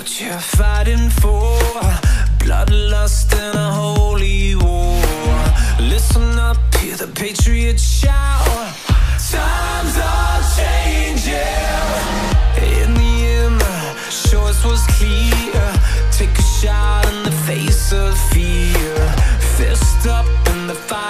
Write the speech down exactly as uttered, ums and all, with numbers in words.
what you're fighting for. Bloodlust and a holy war. Listen up, hear the patriots shout. Times are changing. In the end, the choice was clear. Take a shot in the face of fear. Fist up in the fire.